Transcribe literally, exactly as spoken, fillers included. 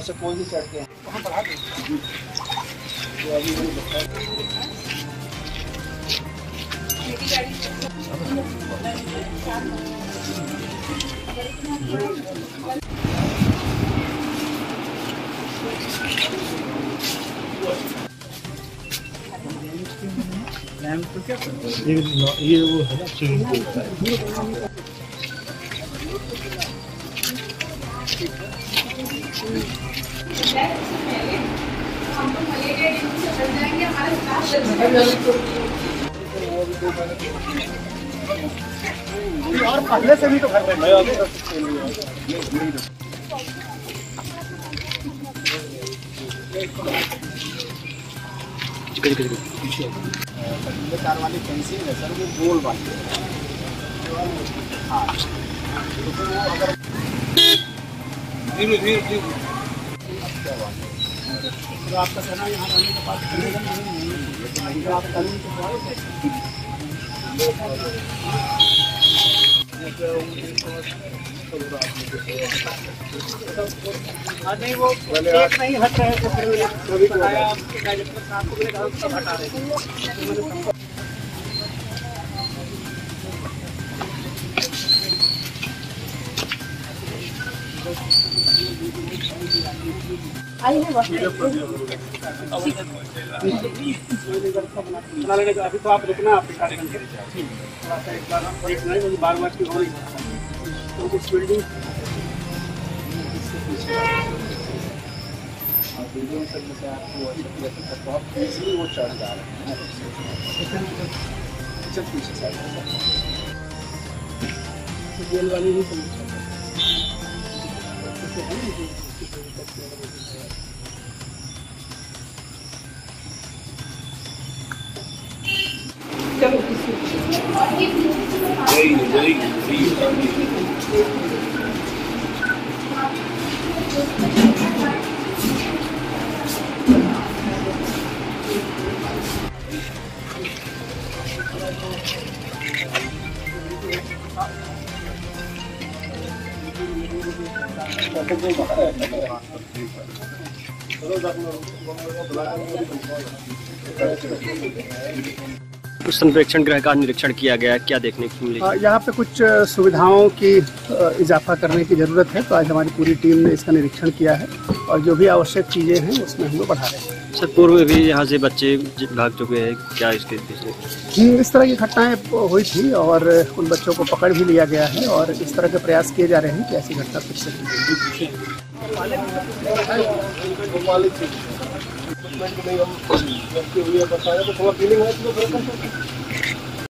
से कोई भी चढ़ के वहाँ बढ़ा दें। तो क्या ये ये वो है ना स्विमिंग पूल का और पहले से भी तो घर में पीछे कार वाली फेंसिंग है सर, वो गोल वाली है। हाँ तो वो अगर धीरे धीरे धीरे तो आपका कहना यहाँ रहने के बाद आप कानून के नहीं वो एक नहीं हट रहे तो फिर कभी बताया डायरेक्टर साहब को मैंने सब हटा रहे आई है बना लेने का। अभी तो आप रुकना आप थोड़ा सा एक बार देखना है बार बार की हो रही तो कुछ बिल्डिंग बिल्डिंग से जैसे आपको बहुत ईजिली वो चढ़ जा रहे हैं पीछे साइड जेल वाली नहीं समझ कुछ सर्वेक्षण गृह का निरीक्षण किया गया, क्या देखने को मिला? यहाँ पे कुछ सुविधाओं की इजाफा करने की ज़रूरत है, तो आज हमारी पूरी टीम ने इसका निरीक्षण किया है और जो भी आवश्यक चीज़ें हैं उसमें हम लोग बढ़ा रहे हैं। सर पूर्व में भी यहाँ से बच्चे भाग चुके हैं, क्या इसके पीछे इस तरह की घटनाएं हुई थी और उन बच्चों को पकड़ भी लिया गया है और इस तरह के प्रयास किए जा रहे हैं कि ऐसी घटना फिर से नहीं।